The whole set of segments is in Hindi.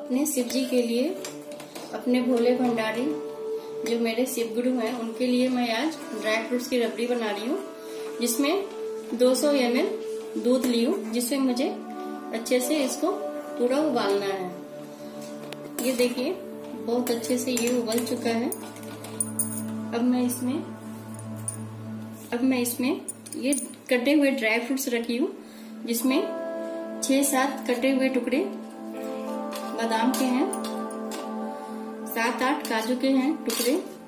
अपने शिव जी के लिए, अपने भोले भंडारी जो मेरे शिव गुरु हैं उनके लिए मैं आज ड्राई फ्रूट्स की रबड़ी बना रही हूँ, जिसमें 200 ml दूध ली हूँ, जिसमें मुझे अच्छे से इसको पूरा उबालना है। ये देखिए बहुत अच्छे से ये उबल चुका है। अब मैं इसमें ये कटे हुए ड्राई फ्रूट्स रखी हूँ, जिसमें 6-7 कटे हुए टुकड़े बादाम के हैं, 7-8 काजू के हैं टुकड़े,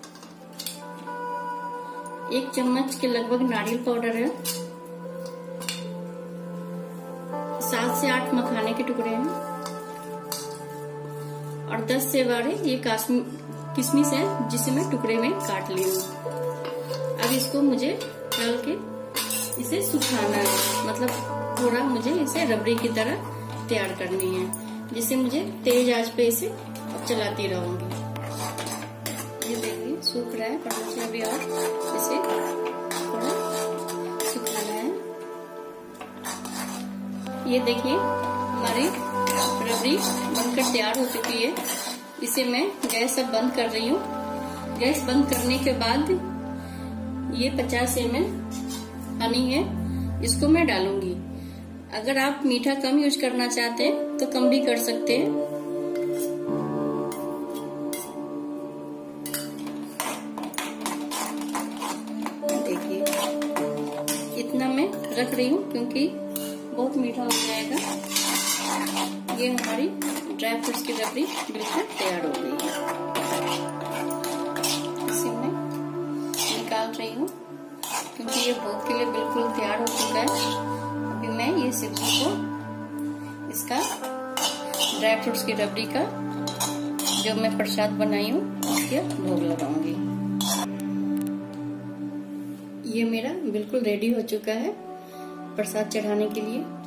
1 चम्मच के लगभग नारियल पाउडर है, 7 से 8 मखाने के टुकड़े हैं और 10 से 12 ये किशमिश है, जिसे मैं टुकड़े में काट ली हूँ। अब इसको मुझे डाल के इसे सुखाना है, मतलब थोड़ा मुझे इसे रबड़ी की तरह तैयार करनी है, जिसे मुझे तेज आंच पे इसे चलाती रहूंगी। ये देखिए सूख रहा है, पर मुझे अभी और इसे थोड़ा सुखाना है। ये देखिए हमारी रबड़ी बनकर तैयार हो चुकी है। इसे मैं गैस अब बंद कर रही हूँ। गैस बंद करने के बाद ये 50 ml हनी है, इसको मैं डालूंगी। अगर आप मीठा कम यूज करना चाहते हैं तो कम भी कर सकते हैं। देखिए इतना मैं रख रही हूँ क्योंकि बहुत मीठा हो जाएगा। ये हमारी ड्राई फ्रूट्स की रबड़ी बिल्कुल तैयार हो गई है। इसे मैं निकाल रही हूँ क्योंकि ये भोग के लिए बिल्कुल तैयार हो चुका है। अभी मैं ये सब्जी को इसका ड्राई फ्रूट्स की रबड़ी का जो मैं प्रसाद बनाई हूँ उसके भोग लगाऊंगी। ये मेरा बिल्कुल रेडी हो चुका है प्रसाद चढ़ाने के लिए।